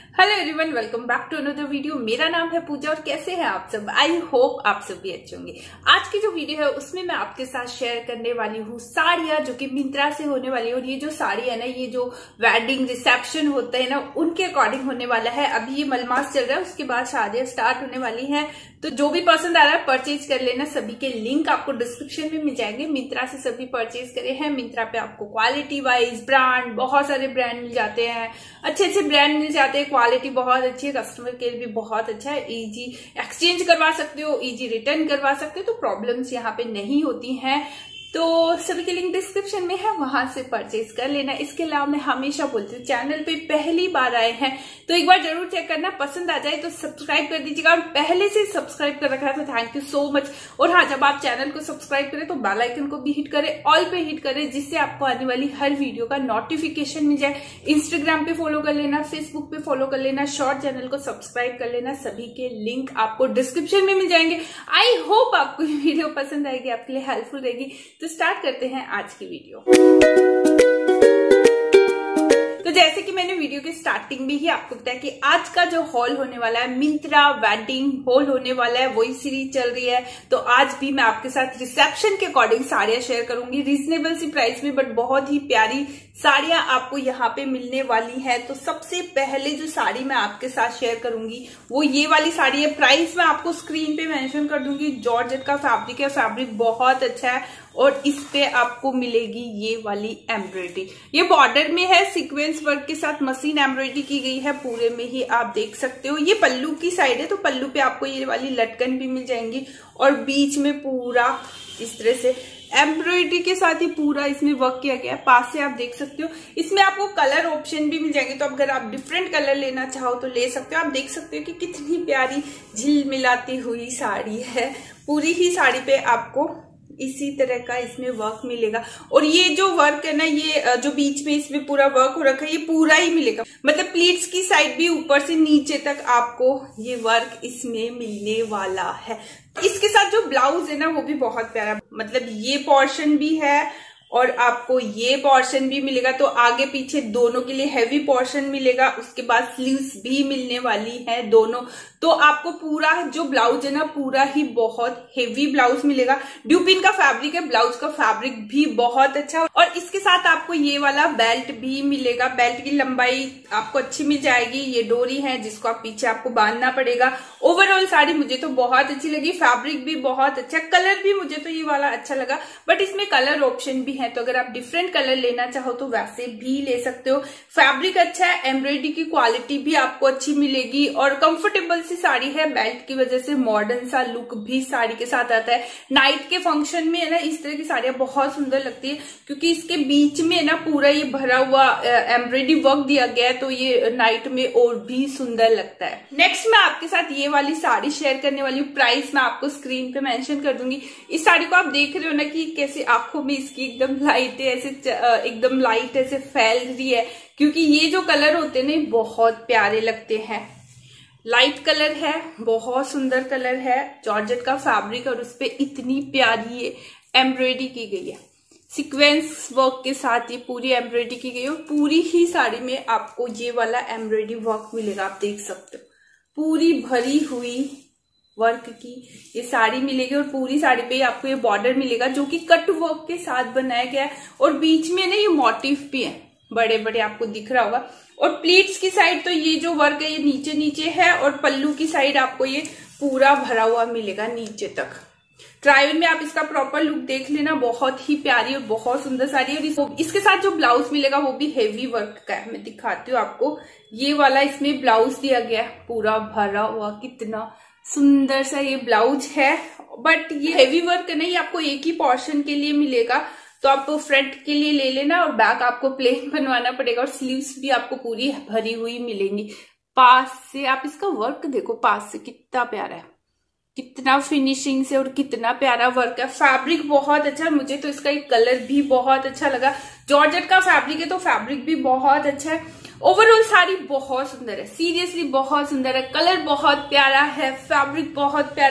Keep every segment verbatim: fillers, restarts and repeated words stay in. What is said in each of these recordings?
Hello everyone, welcome back to another video. मेरा नाम है पूजा और कैसे हैं आप सब। आई होप आप सब भी अच्छे होंगे। आज की जो वीडियो है उसमें मैं आपके साथ शेयर करने वाली हूँ साड़ियां जो कि मिंत्रा से होने वाली है। और ये जो साड़ी है ना, ये जो वेडिंग रिसेप्शन होता है ना, उनके अकॉर्डिंग होने वाला है। अभी ये मलमास चल रहा है, उसके बाद शादियां स्टार्ट होने वाली है। तो जो भी पसंद आ रहा है परचेज कर लेना। सभी के लिंक आपको डिस्क्रिप्शन में मिल जाएंगे। मिंत्रा से सभी परचेज करे हैं। मिंत्रा पे आपको क्वालिटी वाइज ब्रांड, बहुत सारे ब्रांड मिल जाते हैं, अच्छे अच्छे ब्रांड मिल जाते हैं। क्वालिटी बहुत अच्छी है, कस्टमर केयर भी बहुत अच्छा है। इजी एक्सचेंज करवा सकते हो, इजी रिटर्न करवा सकते हो, तो प्रॉब्लम्स यहाँ पे नहीं होती हैं। तो सभी के लिंक डिस्क्रिप्शन में है, वहां से परचेज कर लेना। इसके अलावा मैं हमेशा बोलती हूँ, चैनल पे पहली बार आए हैं तो एक बार जरूर चेक करना। पसंद आ जाए तो सब्सक्राइब कर दीजिएगा, और पहले से सब्सक्राइब कर रखा है तो थैंक यू सो मच। और हाँ, जब आप चैनल को सब्सक्राइब करें तो बेल आइकन को भी हिट करें, ऑल पे हिट करें, जिससे आपको आने वाली हर वीडियो का नोटिफिकेशन मिल जाए। इंस्टाग्राम पे फॉलो कर लेना, फेसबुक पे फॉलो कर लेना, शॉर्ट चैनल को सब्सक्राइब कर लेना। सभी के लिंक आपको डिस्क्रिप्शन में मिल जाएंगे। आई होप आपको ये वीडियो पसंद आएगी, आपके लिए हेल्पफुल रहेगी। तो स्टार्ट करते हैं आज की वीडियो। तो जैसे कि मैंने वीडियो के स्टार्टिंग में ही आपको बताया कि आज का जो हॉल होने वाला है, मिंत्रा वेडिंग हॉल होने वाला है, वही सीरीज चल रही है। तो आज भी मैं आपके साथ रिसेप्शन के अकॉर्डिंग साड़ियां शेयर करूंगी, रीजनेबल सी प्राइस में, बट बहुत ही प्यारी साड़ियां आपको यहाँ पे मिलने वाली है। तो सबसे पहले जो साड़ी मैं आपके साथ शेयर करूंगी वो ये वाली साड़ी है। प्राइस मैं आपको स्क्रीन पे मेंशन कर दूंगी। जॉर्जेट का फैब्रिक है, फैब्रिक बहुत अच्छा है, और इस पे आपको मिलेगी ये वाली एम्ब्रॉयडरी। ये बॉर्डर में है, सीक्वेंस वर्क के साथ मशीन एम्ब्रॉयडरी की गई है, पूरे में ही आप देख सकते हो। ये पल्लू की साइड है, तो पल्लू पे आपको ये वाली लटकन भी मिल जाएंगी, और बीच में पूरा इस तरह से एम्ब्रॉयडरी के साथ ही पूरा इसमें वर्क किया गया है। पास से आप देख सकते हो। इसमें आपको कलर ऑप्शन भी मिल जाएंगे, तो अगर आप डिफरेंट कलर लेना चाहो तो ले सकते हो। आप देख सकते हो कि कितनी प्यारी झिलमिलाती हुई साड़ी है। पूरी ही साड़ी पे आपको इसी तरह का इसमें वर्क मिलेगा। और ये जो वर्क है ना, ये जो बीच में इसमें पूरा वर्क हो रखा है, ये पूरा ही मिलेगा। मतलब प्लीट्स की साइड भी ऊपर से नीचे तक आपको ये वर्क इसमें मिलने वाला है। इसके साथ जो ब्लाउज है ना, वो भी बहुत प्यारा, मतलब ये पोर्शन भी है और आपको ये पोर्शन भी मिलेगा। तो आगे पीछे दोनों के लिए हैवी पोर्शन मिलेगा। उसके बाद स्लीव्स भी मिलने वाली है दोनों। तो आपको पूरा जो ब्लाउज है ना, पूरा ही बहुत हेवी ब्लाउज मिलेगा। ड्यूपिन का फैब्रिक है, ब्लाउज का फैब्रिक भी बहुत अच्छा। और इसके साथ आपको ये वाला बेल्ट भी मिलेगा। बेल्ट की लंबाई आपको अच्छी मिल जाएगी। ये डोरी है जिसको आप पीछे आपको बांधना पड़ेगा। ओवरऑल साड़ी मुझे तो बहुत अच्छी लगी। फैब्रिक भी बहुत अच्छा, कलर भी मुझे तो ये वाला अच्छा लगा, बट इसमें कलर ऑप्शन भी है, तो अगर आप डिफरेंट कलर लेना चाहो तो वैसे भी ले सकते हो। फैब्रिक अच्छा है, एम्ब्रॉयडरी की क्वालिटी भी आपको अच्छी मिलेगी, और कंफर्टेबल सी साड़ी है। बेल्ट की वजह से मॉडर्न सा लुक भी साड़ी के साथ आता है। नाइट के फंक्शन में है ना, इस तरह की साड़ियां बहुत सुंदर लगती है, क्योंकि इसके बीच में ना पूरा ये भरा हुआ एम्ब्रॉयडरी वर्क दिया गया है, तो ये नाइट में और भी सुंदर लगता है। नेक्स्ट मैं आपके साथ ये वाली साड़ी शेयर करने वाली हूँ। प्राइस मैं आपको स्क्रीन पे मेंशन कर दूंगी। इस साड़ी को आप देख रहे हो ना कि कैसे आंखों में इसकी एकदम लाइट है, ऐसे एकदम लाइट ऐसे फैल रही है, क्योंकि ये जो कलर होते हैं ना, बहुत प्यारे लगते हैं। लाइट कलर है, बहुत सुंदर कलर है, जॉर्जेट का फैब्रिक, और उस पे इतनी प्यारी एम्ब्रॉयडरी की गई है। सीक्वेंस वर्क के साथ ये पूरी एम्ब्रॉयडरी की गई है, और पूरी ही साड़ी में आपको ये वाला एम्ब्रॉयडरी वर्क मिलेगा। आप देख सकते हो, पूरी भरी हुई वर्क की ये साड़ी मिलेगी, और पूरी साड़ी पे आपको ये बॉर्डर मिलेगा जो कि कट वर्क के साथ बनाया गया है। और बीच में ना ये मोटिव भी है, बड़े बड़े आपको दिख रहा होगा। और प्लीट्स की साइड तो ये जो वर्क है ये नीचे नीचे है, और पल्लू की साइड आपको ये पूरा भरा हुआ मिलेगा नीचे तक। ट्रायल में आप इसका प्रॉपर लुक देख लेना, बहुत ही प्यारी और बहुत सुंदर साड़ी है। और इसके साथ जो ब्लाउज मिलेगा वो भी हेवी वर्क का है। मैं दिखाती हूँ आपको, ये वाला इसमें ब्लाउज दिया गया है, पूरा भरा हुआ, कितना सुंदर सा ये ब्लाउज है। बट ये हेवी वर्क नहीं, आपको एक ही पोर्शन के लिए मिलेगा, तो आप फ्रंट के लिए ले लेना, और बैक आपको प्लेन बनवाना पड़ेगा। और स्लीव्स भी आपको पूरी भरी हुई मिलेंगी। पास से आप इसका वर्क देखो, पास से कितना प्यारा है, कितना फिनिशिंग से, और कितना प्यारा वर्क है। फैब्रिक बहुत अच्छा है, मुझे तो इसका एक कलर भी बहुत अच्छा लगा। जॉर्जेट का फैब्रिक है, तो फैब्रिक भी बहुत अच्छा है। ओवरऑल साड़ी बहुत सुंदर है, सीरियसली बहुत सुंदर है। कलर बहुत प्यारा है, फैब्रिक बहुत प्यारा है,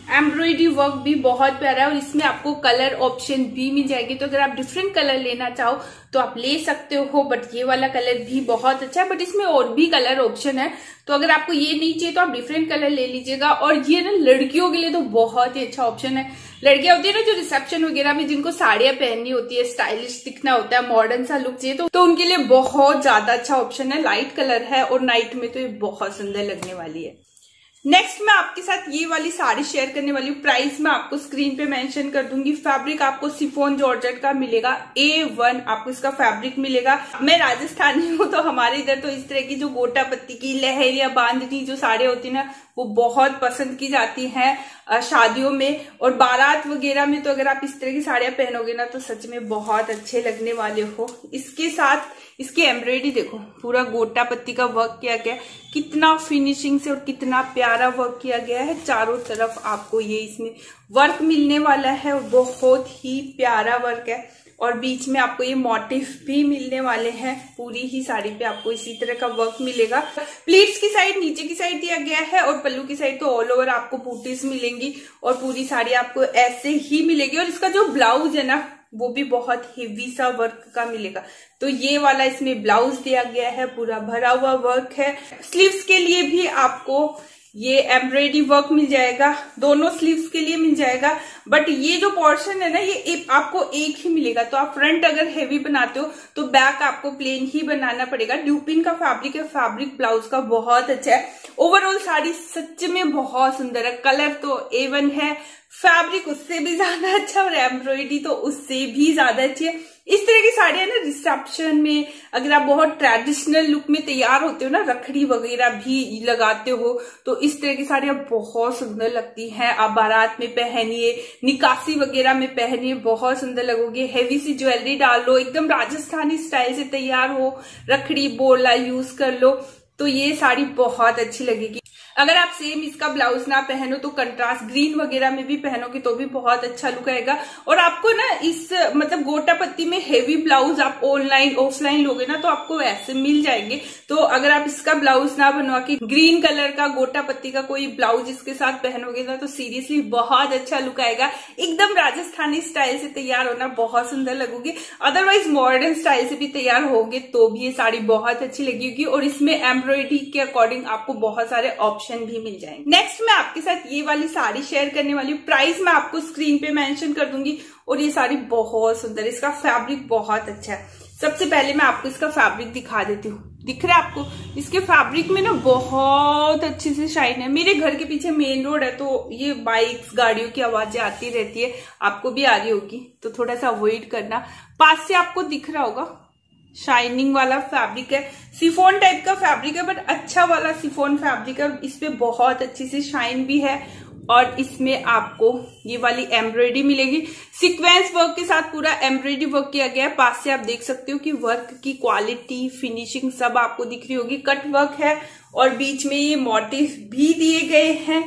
एम्ब्रॉयडरी वर्क भी बहुत प्यारा है और इसमें आपको कलर ऑप्शन भी मिल जाएगी। तो अगर आप डिफरेंट कलर लेना चाहो तो आप ले सकते हो, बट ये वाला कलर भी बहुत अच्छा है, बट इसमें और भी कलर ऑप्शन है। तो अगर आपको ये नहीं चाहिए तो आप डिफरेंट कलर ले लीजिएगा। और ये ना लड़कियों के लिए तो बहुत ही अच्छा ऑप्शन है। लड़कियां होती है ना जो रिसेप्शन वगैरह में जिनको साड़ियां पहननी होती है, स्टाइलिश दिखना होता है, मॉडर्न सा लुक चाहिए, तो, तो उनके लिए बहुत ज्यादा अच्छा ऑप्शन है। लाइट कलर है और नाइट में तो ये बहुत सुंदर लगने वाली है। नेक्स्ट मैं आपके साथ ये वाली साड़ी शेयर करने वाली हूँ। प्राइस मैं आपको स्क्रीन पे मेंशन कर दूंगी। फैब्रिक आपको शिफॉन जॉर्जेट का मिलेगा, ए वन आपको इसका फैब्रिक मिलेगा। मैं राजस्थानी हूँ तो हमारे इधर तो इस तरह की जो गोटा पत्ती की लहर या बांधनी जो साड़ी होती है ना वो बहुत पसंद की जाती हैं शादियों में और बारात वगैरह में। तो अगर आप इस तरह की साड़ियां पहनोगे ना तो सच में बहुत अच्छे लगने वाले हो। इसके साथ इसकी एम्ब्रॉयडरी देखो, पूरा गोटा पत्ती का वर्क किया गया है, कितना फिनिशिंग से और कितना प्यारा वर्क किया गया है। चारों तरफ आपको ये इसमें वर्क मिलने वाला है और बहुत ही प्यारा वर्क है। और बीच में आपको ये मोटिव भी मिलने वाले हैं। पूरी ही साड़ी पे आपको इसी तरह का वर्क मिलेगा। प्लीट्स की साइड नीचे की साइड दिया गया है और पल्लू की साइड तो ऑल ओवर आपको बूटीज मिलेंगी और पूरी साड़ी आपको ऐसे ही मिलेगी। और इसका जो ब्लाउज है ना वो भी बहुत हेवी सा वर्क का मिलेगा। तो ये वाला इसमें ब्लाउज दिया गया है, पूरा भरा हुआ वर्क है। स्लीव्स के लिए भी आपको ये एम्ब्रॉयडरी वर्क मिल जाएगा, दोनों स्लीव्स के लिए मिल जाएगा। बट ये जो पोर्शन है ना ये एक, आपको एक ही मिलेगा। तो आप फ्रंट अगर हेवी बनाते हो तो बैक आपको प्लेन ही बनाना पड़ेगा। ड्यूपिन का फैब्रिक है, फैब्रिक ब्लाउज का बहुत अच्छा है। ओवरऑल साड़ी सच में बहुत सुंदर है। कलर तो ए वन है, फैब्रिक उससे भी ज्यादा अच्छा और एम्ब्रॉयडरी तो उससे भी ज्यादा अच्छी है। इस तरह की साड़ियां ना रिसेप्शन में अगर आप बहुत ट्रेडिशनल लुक में तैयार होते हो ना, रखड़ी वगैरह भी लगाते हो, तो इस तरह की साड़ियां बहुत सुंदर लगती हैं। आप बारात में पहनिए, निकासी वगैरह में पहनिए, बहुत सुंदर लगोगे। हेवी सी ज्वेलरी डाल लो, एकदम राजस्थानी स्टाइल से तैयार हो, रखड़ी बोला यूज कर लो तो ये साड़ी बहुत अच्छी लगेगी। अगर आप सेम इसका ब्लाउज ना पहनो तो कंट्रास्ट ग्रीन वगैरह में भी पहनोगे तो भी बहुत अच्छा लुक आएगा। और आपको ना इस मतलब गोटा पत्ती में हेवी ब्लाउज आप ऑनलाइन ऑफलाइन लोगे ना तो आपको ऐसे मिल जाएंगे। तो अगर आप इसका ब्लाउज ना बनवा के ग्रीन कलर का गोटा पत्ती का कोई ब्लाउज इसके साथ पहनोगे ना तो सीरियसली बहुत अच्छा लुक आएगा। एकदम राजस्थानी स्टाइल से तैयार होना, बहुत सुंदर लगोगे। अदरवाइज मॉडर्न स्टाइल से भी तैयार होगे तो भी ये साड़ी बहुत अच्छी लगेगी। और इसमें एम्ब्रॉयडरी के अकॉर्डिंग आपको बहुत सारे ऑप्शन भी मिल जाएंगे। नेक्स्ट मैं आपके साथ ये वाली साड़ी शेयर करने वाली हूँ। प्राइस मैं आपको स्क्रीन पे मेंशन कर दूंगी। और ये साड़ी बहुत सुंदर है, इसका फैब्रिक बहुत अच्छा है। सबसे पहले मैं आपको इसका फैब्रिक दिखा देती हूँ। दिख रहा है आपको? इसके फैब्रिक में ना बहुत अच्छी सी शाइन है। मेरे घर के पीछे मेन रोड है तो ये बाइक्स गाड़ियों की आवाजें आती रहती है, आपको भी आ रही होगी तो थोड़ा सा अवॉइड करना। पास से आपको दिख रहा होगा, शाइनिंग वाला फैब्रिक है, सिफोन टाइप का फैब्रिक है, बट अच्छा वाला सिफोन फैब्रिक है। इस पे बहुत अच्छी सी शाइन भी है और इसमें आपको ये वाली एम्ब्रॉयडरी मिलेगी। सीक्वेंस वर्क के साथ पूरा एम्ब्रॉयडरी वर्क किया गया है। पास से आप देख सकते हो कि वर्क की क्वालिटी, फिनिशिंग सब आपको दिख रही होगी। कट वर्क है और बीच में ये मोटिव भी दिए गए हैं।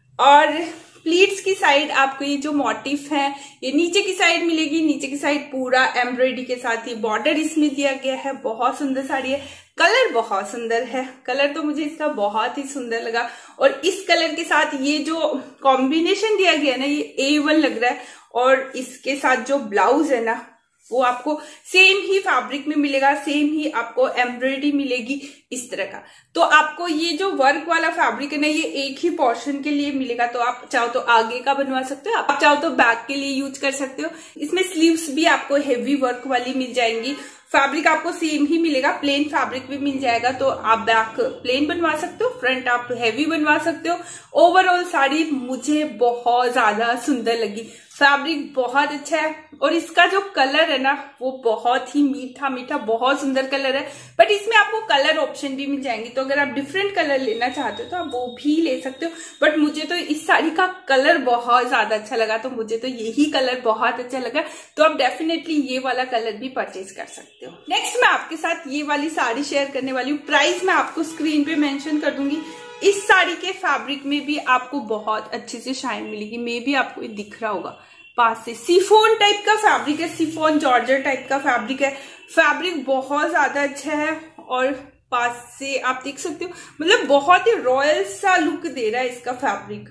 और प्लीट्स की साइड आपको ये जो मोटिफ है ये नीचे की साइड मिलेगी। नीचे की साइड पूरा एम्ब्रॉयडरी के साथ ही बॉर्डर इसमें दिया गया है। बहुत सुंदर साड़ी है, कलर बहुत सुंदर है। कलर तो मुझे इसका बहुत ही सुंदर लगा। और इस कलर के साथ ये जो कॉम्बिनेशन दिया गया है ना ये ए वन लग रहा है। और इसके साथ जो ब्लाउज है ना वो आपको सेम ही फैब्रिक में मिलेगा, सेम ही आपको एम्ब्रॉयडरी मिलेगी इस तरह का। तो आपको ये जो वर्क वाला फैब्रिक है ना ये एक ही पोर्शन के लिए मिलेगा। तो आप चाहो तो आगे का बनवा सकते हो, आप चाहो तो बैक के लिए यूज कर सकते हो। इसमें स्लीव्स भी आपको हेवी वर्क वाली मिल जाएंगी। फैब्रिक आपको सेम ही मिलेगा, प्लेन फैब्रिक भी मिल जाएगा। तो आप बैक प्लेन बनवा सकते हो, फ्रंट आप हेवी बनवा सकते हो। ओवरऑल साड़ी मुझे बहुत ज्यादा सुंदर लगी। फैब्रिक बहुत अच्छा है और इसका जो कलर है ना वो बहुत ही मीठा मीठा बहुत सुंदर कलर है। बट इसमें आपको कलर ऑप्शन भी मिल जाएंगे। तो अगर आप डिफरेंट कलर लेना चाहते हो तो आप वो भी ले सकते हो। बट मुझे तो इस साड़ी का कलर बहुत ज्यादा अच्छा लगा, तो मुझे तो यही कलर बहुत अच्छा लगा। तो आप डेफिनेटली ये वाला कलर भी परचेज कर सकते हो। नेक्स्ट मैं आपके साथ ये वाली साड़ी शेयर करने वाली हूँ। प्राइस मैं आपको स्क्रीन पे मेंशन कर दूंगी। इस साड़ी के फैब्रिक में भी आपको बहुत अच्छे से शाइन मिलेगी। मे भी आपको ये दिख रहा होगा पास से, सिफोन टाइप का फैब्रिक है, सिफोन जॉर्जेट टाइप का फैब्रिक है। फैब्रिक बहुत ज्यादा अच्छा है और पास से आप देख सकते हो मतलब बहुत ही रॉयल सा लुक दे रहा है इसका फैब्रिक।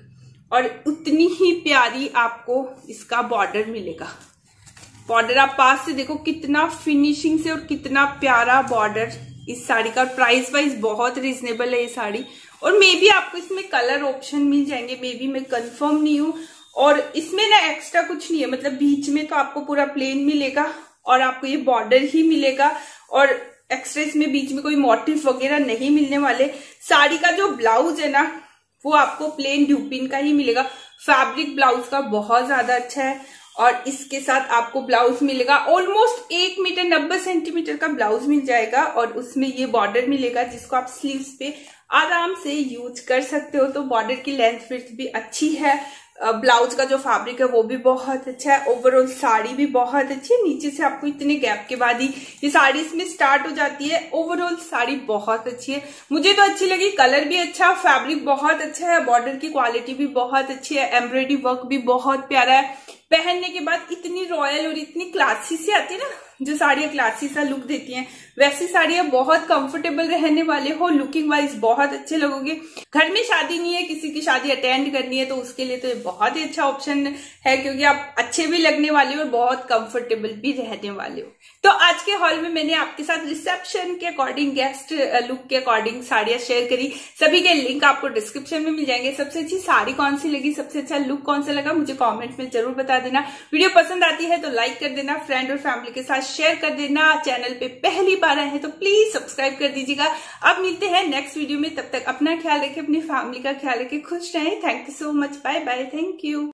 और उतनी ही प्यारी आपको इसका बॉर्डर मिलेगा। बॉर्डर आप पास से देखो कितना फिनिशिंग से और कितना प्यारा बॉर्डर इस साड़ी का। प्राइस वाइज बहुत रिजनेबल है ये साड़ी, और मे बी आपको इसमें कलर ऑप्शन मिल जाएंगे, मे बी मैं कंफर्म नहीं हूँ। और इसमें ना एक्स्ट्रा कुछ नहीं है, मतलब बीच में तो आपको पूरा प्लेन मिलेगा और आपको ये बॉर्डर ही मिलेगा, और एक्स्ट्रा इसमें बीच में कोई मोटिव वगैरह नहीं मिलने वाले। साड़ी का जो ब्लाउज है ना वो आपको प्लेन ड्यूपिन का ही मिलेगा। फैब्रिक ब्लाउज का बहुत ज्यादा अच्छा है, और इसके साथ आपको ब्लाउज मिलेगा ऑलमोस्ट एक मीटर नब्बे सेंटीमीटर का ब्लाउज मिल जाएगा, और उसमें ये बॉर्डर मिलेगा जिसको आप स्लीव्स पे आराम से यूज कर सकते हो। तो बॉर्डर की लेंथ विड्थ भी अच्छी है, ब्लाउज का जो फैब्रिक है वो भी बहुत अच्छा है, ओवरऑल साड़ी भी बहुत अच्छी है। नीचे से आपको इतने गैप के बाद ही ये साड़ी इसमें स्टार्ट हो जाती है। ओवरऑल साड़ी बहुत अच्छी है, मुझे तो अच्छी लगी। कलर भी अच्छा, फैब्रिक बहुत अच्छा है, बॉर्डर की क्वालिटी भी बहुत अच्छी है, एम्ब्रॉयडरी वर्क भी बहुत प्यारा है। पहनने के बाद इतनी रॉयल और इतनी क्लासी सी आती है ना, जो साड़ियां क्लासी सा लुक देती हैं, वैसी साड़ियां बहुत कंफर्टेबल रहने वाले हो, लुकिंग वाइज बहुत अच्छे लगोगे। घर में शादी नहीं है, किसी की शादी अटेंड करनी है, तो उसके लिए तो ये बहुत ही अच्छा ऑप्शन है, क्योंकि आप अच्छे भी लगने वाले हो और बहुत कंफर्टेबल भी रहने वाले हो। तो आज के हॉल में मैंने आपके साथ रिसेप्शन के अकॉर्डिंग, गेस्ट लुक के अकॉर्डिंग साड़ियां शेयर करी। सभी के लिंक आपको डिस्क्रिप्शन में मिल जाएंगे। सबसे अच्छी साड़ी कौन सी लगी, सबसे अच्छा लुक कौन सा लगा, मुझे कॉमेंट में जरूर बता देना। वीडियो पसंद आती है तो लाइक कर देना, फ्रेंड और फैमिली के साथ शेयर कर देना। चैनल पे पहली बार आए हैं तो प्लीज सब्सक्राइब कर दीजिएगा। अब मिलते हैं नेक्स्ट वीडियो में, तब तक अपना ख्याल रखें, अपनी फैमिली का ख्याल रखें, खुश रहें। Thank you so much, bye bye, thank you.